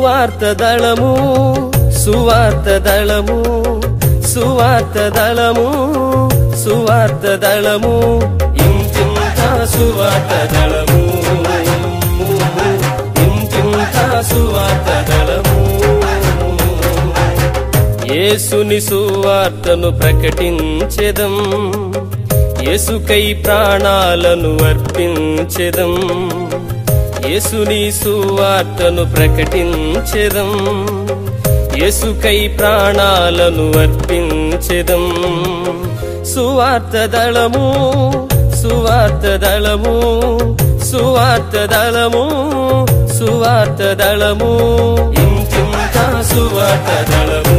సువార్త దళము సువార్త దళము సువార్త దళము సువార్త దళము ఇంటింత సువార్త దళము ఇంటింత సువార్త దళము యేసుని సువార్తను ప్రకటించెదం యేసుకై ప్రాణాలను అర్పించెదం యేసుని సువార్తను ప్రకటించెదం యేసుకై ప్రాణాలను అర్పించెదం సువార్త దళము సువార్త దళము సువార్త దళము సువార్త దళము ఇంటింత సువార్త దళము